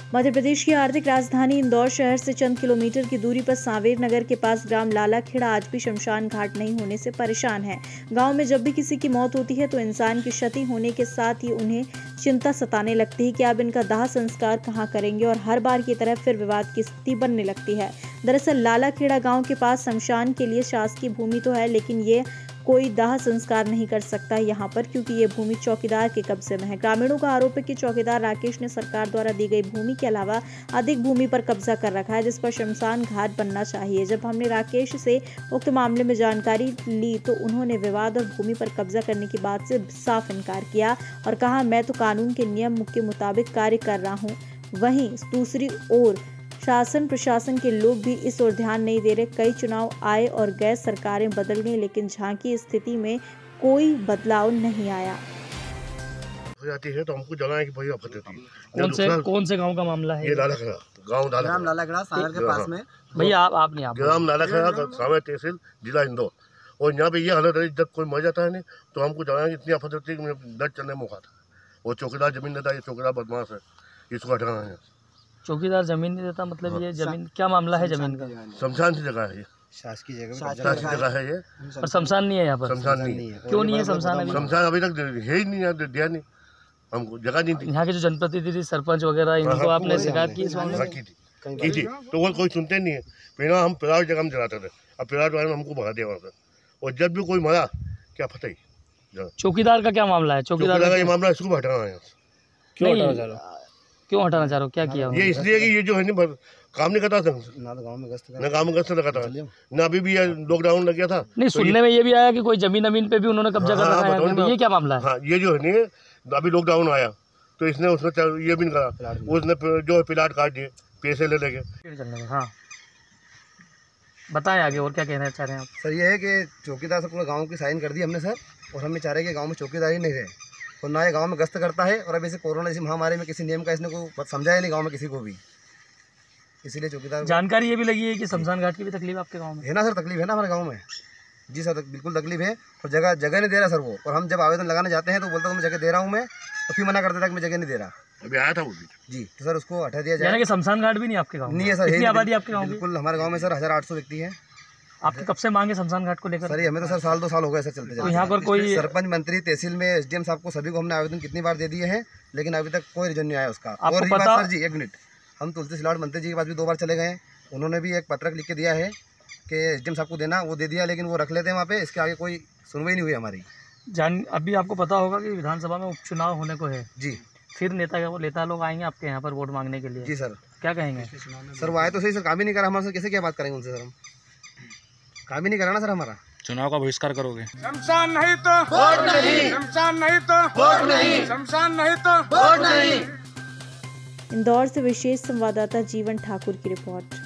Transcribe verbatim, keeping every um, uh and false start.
मध्य प्रदेश की आर्थिक राजधानी इंदौर शहर से चंद किलोमीटर की दूरी पर सांवेर नगर के पास ग्राम लालाखेड़ा आज भी शमशान घाट नहीं होने से परेशान है। गांव में जब भी किसी की मौत होती है तो इंसान की क्षति होने के साथ ही उन्हें चिंता सताने लगती है कि अब इनका दाह संस्कार कहां करेंगे और हर बार की तरह फिर विवाद की स्थिति बनने लगती है। दरअसल लालाखेड़ा गाँव के पास शमशान के लिए शासकीय भूमि तो है, लेकिन ये कोई दाह संस्कार नहीं कर सकता यहाँ पर, क्योंकि ये भूमि चौकीदार के कब्जे में है। ग्रामीणों का आरोप है कि चौकीदार राकेश ने सरकार द्वारा दी गई भूमि के अलावा अधिक भूमि पर कब्जा कर रखा है, जिस पर शमशान घाट बनना चाहिए। जब हमने राकेश से उक्त मामले में जानकारी ली तो उन्होंने विवाद और भूमि पर कब्जा करने की बात से साफ इनकार किया और कहा, मैं तो कानून के नियम के मुताबिक कार्य कर रहा हूँ। वहीं दूसरी ओर शासन प्रशासन के लोग भी इस ओर ध्यान नहीं दे रहे। कई चुनाव आए और गए, सरकारें बदल गई, लेकिन झांकी स्थिति में कोई बदलाव नहीं आया। हो जाती है तो हमको जलाएं कि भाई आफत होती है। कौन से कौन से गांव का मामला है? ये लालाखेड़ा गांव, ग्राम लालाखेड़ा सागर के पास में। भैया आप आप नहीं आप ग्राम लालाखेड़ा सांवेर तहसील जिला इंदौर। और यहाँ पे ये हालत है, जब कोई मर जाता है नहीं तो हमको जलाएं कि इतनी आफत होती है कि मुझे दर्द चलने में मौका था। वो चौकीदार जमीन देता है, ये चौकीदार बदमाश है, इसको हटाना है। चौकीदार जमीन नहीं देता मतलब ये जमीन क्या मामला है? जमीन का शमशान की जगह है, ये शासकीय जगह शासकीय जगह है ये, और शमशान नहीं है यहाँ पर? शमशान नहीं है। क्यों नहीं है शमशान? अभी शमशान अभी तक है ही नहीं, दिया नहीं हमको, जगह नहीं थी। यहाँ के जो जनप्रतिनिधि सरपंच वगैरह इनको आपने शिकायत की इस मामले में? की थी की थी तो वो कोई सुनते नहीं है। पहले हम पिलाट जगह में जलाते थे, अब पिलाट वाले ने हमको भगा दिया वहाँ से। और जब भी कोई मरा क्या पता ही। चौकीदार का क्या मामला है? चौकीदार का ये मामला इसको हटाना है। क्यों हटाना चाह रहे हो? क्यों हटाना चाह रहे हो? क्या किया? ये इसलिए कि ये जो है ना काम नहीं करता था ना, तो गांव में गश्त ना गाँव में गश्त लगाता ना, अभी भी लॉकडाउन लग गया था। नहीं, सुनने में ये भी आया कि कोई जमीन अमीन पे भी उन्होंने कब्जा कर रखा है, तो ये क्या मामला है? हाँ, ये जो है ना अभी लॉकडाउन आया तो इसने उसने ये भी नहीं करा, उसने जो प्लाट काट दिए पैसे ले लेके। हाँ बताएं आगे और क्या कहना चाह रहे हैं आप? सर ये है कि चौकीदार से पूरा गांव की साइन कर दी हमने सर, और हम ये चाह रहे हैं कि गांव में चौकीदार ही नहीं रहे और ना ये गांव में गश्त करता है। और अब ऐसे कोरोना जैसी महामारी में किसी नियम का इसने को समझाया नहीं गांव में किसी को भी, इसीलिए चौकीदार। जानकारी ये भी लगी है कि शमशान घाट की भी तकलीफ आपके गाँव में है ना सर? तकलीफ है ना हमारे गाँव में। जी सर बिल्कुल तकलीफ है, और जगह जगह नहीं दे रहा सर वो। और हम जब आवेदन लगाने जाते हैं तो बोलता हूँ मैं जगह दे रहा हूँ मैं, तो फिर मना कर देता कि मैं जगह नहीं दे रहा। अभी आया था वो भी जी, तो सर उसको हटा दिया जाए। कि शमशान घाट भी नहीं आपके गाँव में? नहीं है सर। कितनी आबादी आपके गाँव में? बिल्कुल हमारे गाँव में सर हजार आठ सौ व्यक्ति है। आपकी कब से मांगे शमशान घाट को लेकर? सर हमें तो सर साल दो साल हो गए सर चलते तो यहाँ पर कोई सरपंच मंत्री तहसील में एसडीएम साहब को सभी को हमने आवेदन कितनी बार दे दिए हैं, लेकिन अभी तक कोई रिजन नहीं आया उसका। और ये बात सर जी एक मिनट, हम तुलसी सिलावट मंत्री जी के पास भी दो बार चले गए, उन्होंने भी एक पत्रक लिख के दिया है कि एसडीएम साहब को देना, वो दे दिया, लेकिन वो रख लेते हैं वहाँ पे। इसके आगे कोई सुनवाई नहीं हुई हमारी। जान अभी आपको पता होगा कि विधानसभा में उपचुनाव होने को है जी, फिर नेता वो नेता लोग आएंगे आपके यहाँ पर वोट मांगने के लिए। जी सर, क्या कहेंगे? सर वो आए तो सही सर, काम ही नहीं करा हमारे, कैसे क्या बात करेंगे उनसे सर? हम काम ही नहीं करा ना सर हमारा। चुनाव का बहिष्कार करोगे? शमशान नहीं तो वोट नहीं, शमशान नहीं तो वोट नहीं, शमशान नहीं तो वोट नहीं। इंदौर से विशेष संवाददाता जीवन ठाकुर की रिपोर्ट।